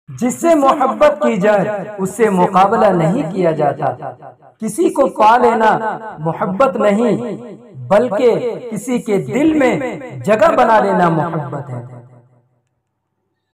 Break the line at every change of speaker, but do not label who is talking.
जिससे मोहब्बत की जाए उससे मुकाबला नहीं किया जाता। किसी को पा लेना मोहब्बत नहीं, बल्कि किसी के दिल में जगह बना लेना मोहब्बत है।